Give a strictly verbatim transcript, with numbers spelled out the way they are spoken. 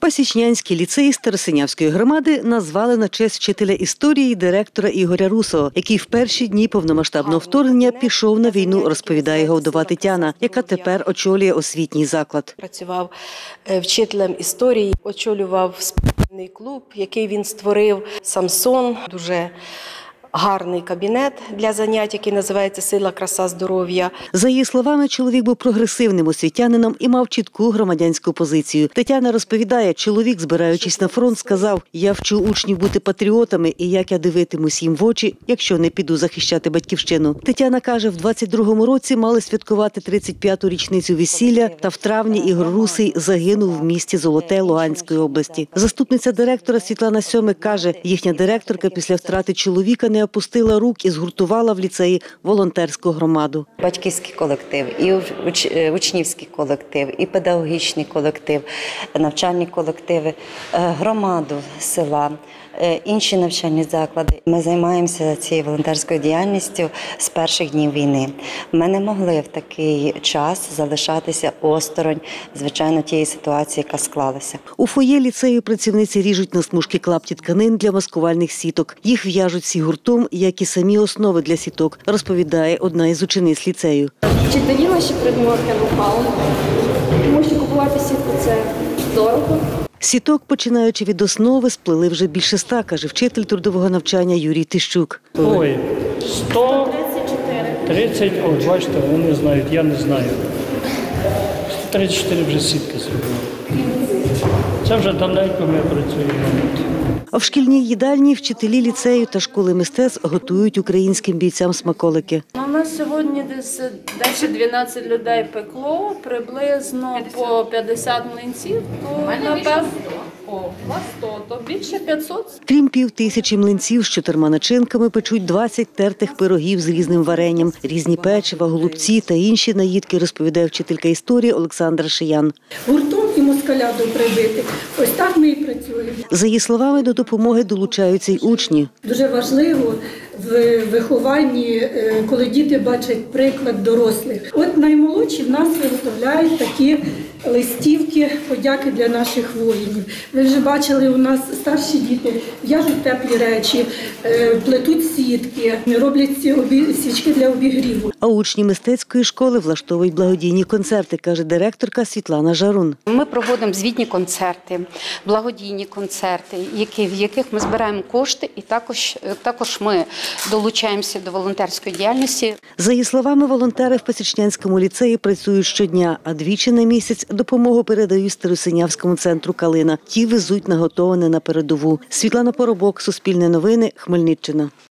Пасічнянський ліцей Старосинявської громади назвали на честь вчителя історії директора Ігоря Русого, який в перші дні повномасштабного вторгнення пішов на війну, розповідає його вдова Тетяна, яка тепер очолює освітній заклад. Працював вчителем історії, очолював спортивний клуб, який він створив, Самсон, дуже гарний кабінет для занять, який називається «Сила, краса, здоров'я». За її словами, чоловік був прогресивним освітянином і мав чітку громадянську позицію. Тетяна розповідає, чоловік, збираючись на фронт, сказав: «Я вчу учнів бути патріотами, і як я дивитимусь їм в очі, якщо не піду захищати батьківщину». Тетяна каже, в двадцять другому році мали святкувати тридцять п'яту річницю весілля, та в травні Ігор Русий загинув в місті Золоте Луганської області. Заступниця директора Світлана Сьомик каже, їхня директорка після втрати чоловіка не опустила рук і згуртувала в ліцеї волонтерську громаду. Батьківський колектив, і учнівський колектив, і педагогічний колектив, навчальні колективи, громаду села, інші навчальні заклади. Ми займаємося цією волонтерською діяльністю з перших днів війни. Ми не могли в такий час залишатися осторонь, звичайно, тієї ситуації, яка склалася. У фоє ліцею працівниці ріжуть на смужки клапті тканин для маскувальних сіток. Їх в'яжуть всі гуртом, як і самі основи для сіток, розповідає одна із учениць ліцею. Вчителі наші предмети напали, тому що купувати сітку – це дорого. Сіток, починаючи від основи, сплели вже більше ста, каже вчитель трудового навчання Юрій Тищук. Ой, сто тридцять, о, бачите, вони знають, я не знаю. сто тридцять чотири вже сітки зробили. Це вже давненько ми працюємо. А в шкільній їдальні вчителі ліцею та школи мистецтв готують українським бійцям смаколики. У нас сьогодні десь десь дванадцять людей пекло, приблизно по п'ятдесят млинців, то напевно о, сто, то більше п'ятсот. Крім пів тисячі млинців з чотирма начинками печуть двадцять тертих пирогів з різним варенням, різні печива, голубці та інші наїдки, розповідає вчителька історії Олександра Шиян. Гуртом і москаляду прибити. Ось так ми і працюємо. За її словами, до допомоги долучаються й учні. Дуже важливо в вихованні, коли діти бачать приклад дорослих. От наймолодші в нас виготовляють такі листівки подяки для наших воїнів. Ви вже бачили, у нас старші діти в'яжуть теплі речі, плетуть сітки, роблять свічки для обігріву. А учні мистецької школи влаштовують благодійні концерти, каже директорка Світлана Жарун. Ми проводимо звітні концерти, благодійні концерти, які, в яких ми збираємо кошти, і також, також ми долучаємося до волонтерської діяльності. За її словами, волонтери в Пасічнянському ліцеї працюють щодня, а двічі на місяць допомогу передають Старосинявському центру «Калина». Ті везуть наготоване на передову. Світлана Поробок, Суспільне новини, Хмельниччина.